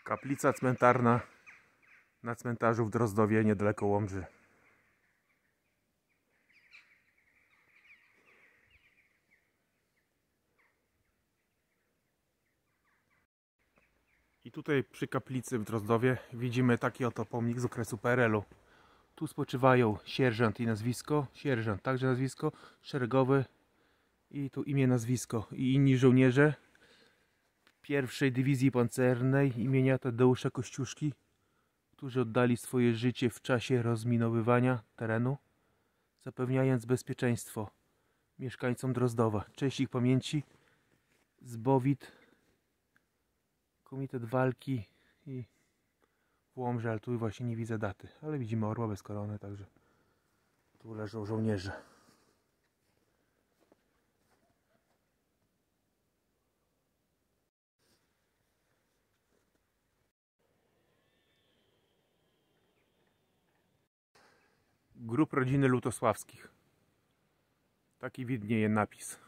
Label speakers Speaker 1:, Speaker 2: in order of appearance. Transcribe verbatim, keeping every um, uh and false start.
Speaker 1: Kaplica cmentarna na cmentarzu w Drozdowie, niedaleko Łomży. I tutaj przy kaplicy w Drozdowie widzimy taki oto pomnik z okresu P R L u. Tu spoczywają sierżant i nazwisko, sierżant także nazwisko, szeregowy i tu imię, nazwisko i inni żołnierze pierwszej Dywizji Pancernej imienia Tadeusza Kościuszki, którzy oddali swoje życie w czasie rozminowywania terenu, zapewniając bezpieczeństwo mieszkańcom Drozdowa. Cześć ich pamięci. Zbowit, Komitet Walki i Łomży, ale tu właśnie nie widzę daty, ale widzimy orła bez korony, także tu leżą żołnierze. Grób rodziny Lutosławskich. Taki widnieje napis.